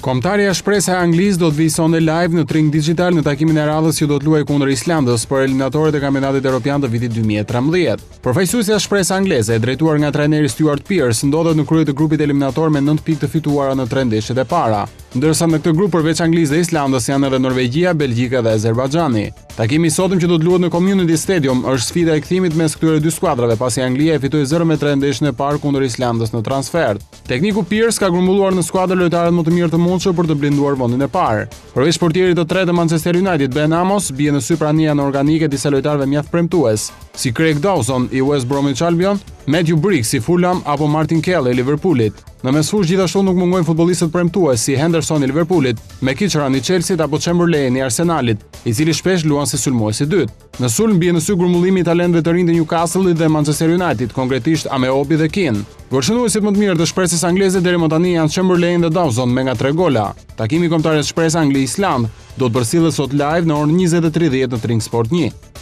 Kombëtarja shpresa e Anglisë do të vijë sonde live në Tring Digital në takimin e radhës që do të luajë kundër Islandës për eliminatorët e kampionatit evropian të vitit 2013. Përfaqësuesja e shpresës angleze, e drejtuar nga trajneri Stuart Pearce, ndodhet në krye të grupit eliminator me 9 pikë të fituara në 3 ndeshjet e para, ndërsa në këtë grup përveç Anglisë dhe Islandës janë edhe Norvegjia, Belgjika dhe Azerbajxhani. Takimi i sotëm që do të luhet në Community Stadium është sfida e kthimit mes këtyre dy skuadrave pasi Anglia e fitoi 0-3 ndeshjen e parë kundër Islandës në transfer. Tekniku Pearce ka grumbulluar në skuadër lojtarët më të mirë të mundshëm për të blinduar vendin e parë. Përveç portierit të tretë të Manchester United, Ben Amos, bie në sy prania anorganike disa lojtarëve mjaft premtues, si Craig Dawson i West Bromwich Albion, Matthew Briggs i Fulham apo Martin Kelly i Liverpoolit. Në mesfush gjithashtu nuk mungojnë futbollistët premtues si Henderson i Liverpoolit, McEachran i Chelsea apo Chamberlain i Arsenalit, i cili shpesh luan si sulmues i dytë. Në sulm bie në sy grumbullimi i talentëve të rinj të Newcastle dhe Manchester United, konkretisht Ameobi dhe Keane. Vërshënuesit më të mirë të shpresës angleze deri më tani janë Chamberlain dhe Dawson me nga 3 gola. Takimi kombëtarëve shpresë Angli-Island do të përcjellet sot live në orën 20:30 në Tring Sport 1.